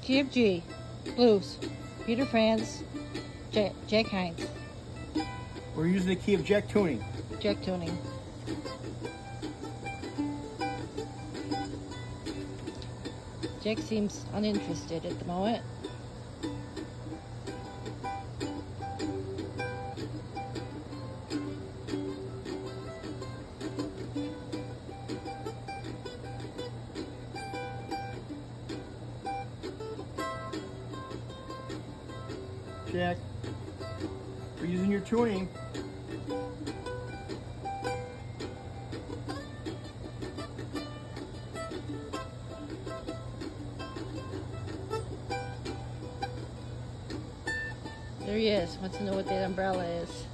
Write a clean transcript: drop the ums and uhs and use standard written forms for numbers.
Key of G, blues, Peter Franz, Jack Hines. We're using the key of Jack tuning. Jack tuning. Jack seems uninterested at the moment. Jack, we're using your tuning. There he is. Wants to know what that umbrella is.